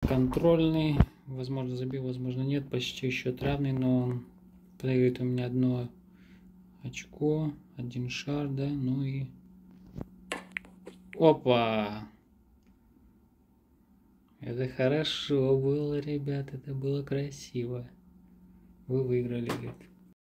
контрольный. Возможно, забил, возможно, нет. Почти счет равный, но он проигрывает у меня одно очко, один шар, да, ну и... Опа! Это хорошо было, ребят, это было красиво. Вы выиграли, говорит.